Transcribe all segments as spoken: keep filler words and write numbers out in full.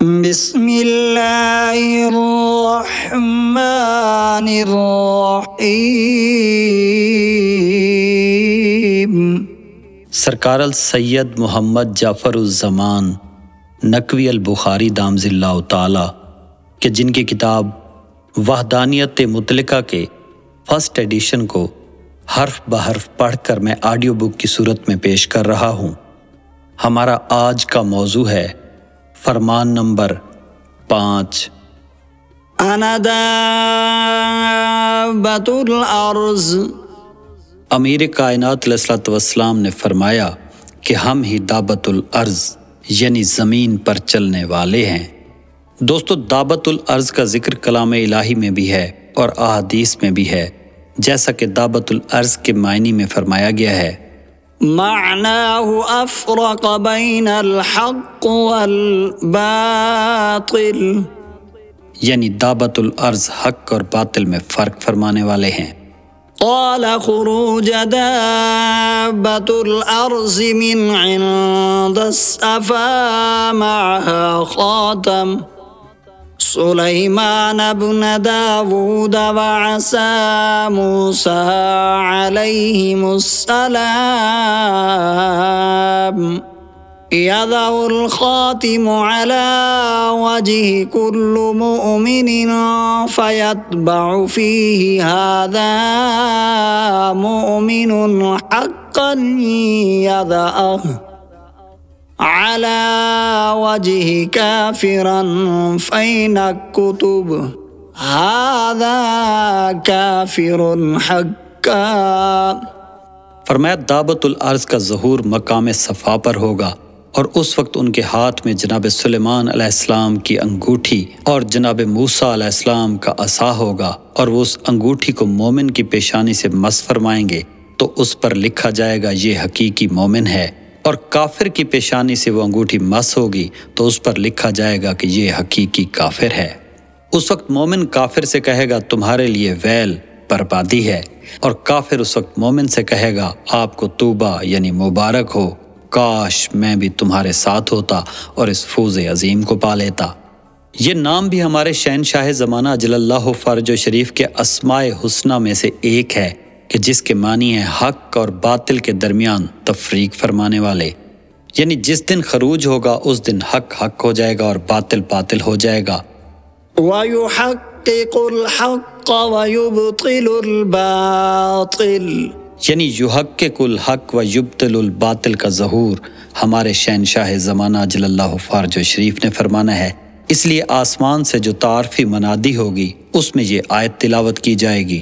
بسم اللہ الرحمن الرحیم۔ سرکار السید محمد جعفر الزمان نقوی البخاری دامز اللہ تعالی کہ جن کی کتاب وحدانیت مطلقہ کے فرسٹ ایڈیشن کو حرف بحرف پڑھ کر میں آڈیو بک کی صورت میں پیش کر رہا ہوں۔ ہمارا آج کا موضوع ہے فرمان نمبر پانچ۔ انا دابۃ الارض، امیر کائنات علیہ الصلوۃ والسلام نے فرمایا کہ ہم ہی دابۃ الارض یعنی زمین پر چلنے والے ہیں۔ دوستو، دابۃ الارض کا ذکر کلام الہی میں بھی ہے اور احادیث میں بھی ہے، جیسا کہ دابۃ الارض کے معنی میں فرمایا گیا ہے، معناه افرق بین الحق والباطل، یعنی دابۃ الارض حق اور باطل میں فرق فرمانے والے ہیں۔ قال خروج دابۃ الارض من عند الصفا معها خاتم سلیمان ابن داود وعصا موسیٰ علیہم السلام، یضع الخاتم على وجه كل مؤمن فيتبع فيه هذا مؤمن حقا يضعه على وجه كافرا فإن الكتب هذا كافر حقا۔ فرمایا دابۃ الارض کا ظہور مقام صفا پر ہوگا، اور اس وقت ان کے ہاتھ میں جناب سلیمان علیہ السلام کی انگوٹھی اور جناب موسیٰ علیہ السلام کا عصا ہوگا، اور وہ اس انگوٹھی کو مومن کی پیشانی سے مس فرمائیں گے تو اس پر لکھا جائے گا یہ حقیقی مومن ہے، اور کافر کی پیشانی سے وہ انگوٹھی مس ہوگی تو اس پر لکھا جائے گا کہ یہ حقیقی کافر ہے۔ اس وقت مومن کافر سے کہے گا تمہارے لیے ویل، بربادی ہے، اور کافر اس وقت مومن سے کہے گا آپ کو توبہ یعنی مبارک ہو، کاش میں بھی تمہارے ساتھ ہوتا اور اس فوز عظیم کو پا لیتا۔ یہ نام بھی ہمارے شہنشاہ زمانہ اجل اللہ فرج و شریف کے اسماء حسنہ میں سے ایک ہے کہ جس کے معنی ہے حق اور باطل کے درمیان تفریق فرمانے والے، یعنی جس دن خروج ہوگا اس دن حق حق ہو جائے گا اور باطل باطل ہو جائے گا۔ وَيُحَقِّقُ الْحَقَّ وَيُبْطِلُ الْبَاطِلَ، یعنی یحقق الحق و یبطل الباطل کا ظہور ہمارے شہنشاہ زمانہ اجل اللہ فرج و شریف نے فرمانا ہے، اس لیے آسمان سے جو تعارفی منادی ہوگی اس میں یہ آیت تلاوت کی جائے گی،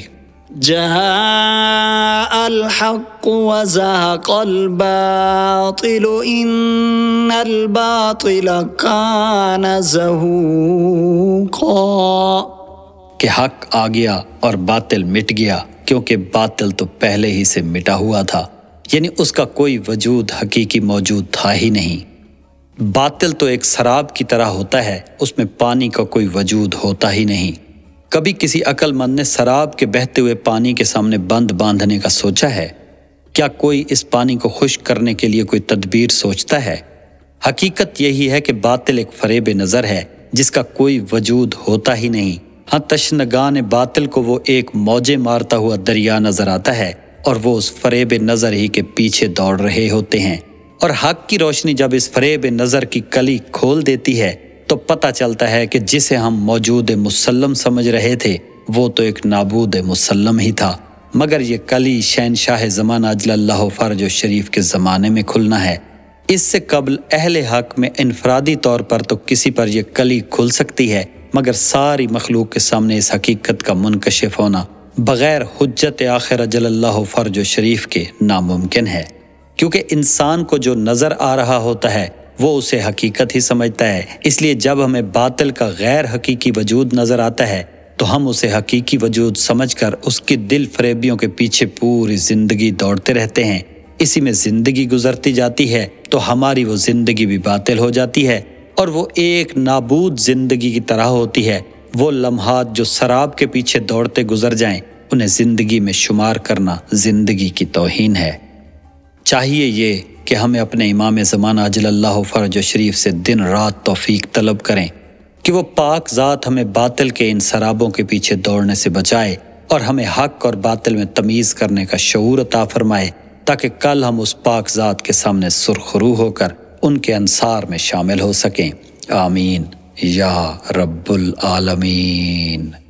جاء الحق وزهق الباطل ان الباطل كان زهوقا، کہ حق آ گیا اور باطل مٹ گیا کیونکہ باطل تو پہلے ہی سے مٹا ہوا تھا، یعنی اس کا کوئی وجود حقیقی موجود تھا ہی نہیں۔ باطل تو ایک سراب کی طرح ہوتا ہے، اس میں پانی کا کوئی وجود ہوتا ہی نہیں۔ کبھی کسی عقل مند نے سراب کے بہتے ہوئے پانی کے سامنے بند باندھنے کا سوچا ہے؟ کیا کوئی اس پانی کو خشک کرنے کے لیے کوئی تدبیر سوچتا ہے؟ حقیقت یہی ہے کہ باطل ایک فریب نظر ہے جس کا کوئی وجود ہوتا ہی نہیں۔ ہاں، تشنگان باطل کو وہ ایک موجیں مارتا ہوا دریا نظر آتا ہے اور وہ اس فریب نظر ہی کے پیچھے دوڑ رہے ہوتے ہیں، اور حق کی روشنی جب اس فریب نظر کی کلی کھول دیتی ہے تو پتہ چلتا ہے کہ جسے ہم موجود مسلم سمجھ رہے تھے وہ تو ایک نابود مسلم ہی تھا، مگر یہ کلی شہنشاہ زمانہ اجل اللہ فرج و شریف کے زمانے میں کھلنا ہے۔ اس سے قبل اہل حق میں انفرادی طور پر تو کسی پر یہ کلی کھل سکتی ہے، مگر ساری مخلوق کے سامنے اس حقیقت کا منکشف ہونا بغیر حجت آخر اجل اللہ فرج و شریف کے ناممکن ہے، کیونکہ انسان کو جو نظر آ رہا ہوتا ہے وہ اسے حقیقت ہی سمجھتا ہے۔ اس لیے جب ہمیں باطل کا غیر حقیقی وجود نظر آتا ہے تو ہم اسے حقیقی وجود سمجھ کر اس کی دل فریبیوں کے پیچھے پوری زندگی دوڑتے رہتے ہیں، اسی میں زندگی گزرتی جاتی ہے تو ہماری وہ زندگی بھی باطل ہو جاتی ہے، اور وہ ایک نابود زندگی کی طرح ہوتی ہے۔ وہ لمحات جو سراب کے پیچھے دوڑتے گزر جائیں انہیں زندگی میں شمار کرنا زندگی کی توہین ہے۔ چاہیے یہ کہ ہمیں اپنے امام زمانہ اجل اللہ فرج و شریف سے دن رات توفیق طلب کریں کہ وہ پاک ذات ہمیں باطل کے ان سرابوں کے پیچھے دوڑنے سے بچائے اور ہمیں حق اور باطل میں تمیز کرنے کا شعور عطا فرمائے، تاکہ کل ہم اس پاک ذات کے سامنے سرخرو ہو کر ان کے انصار میں شامل ہو سکیں۔ آمین یا رب العالمین۔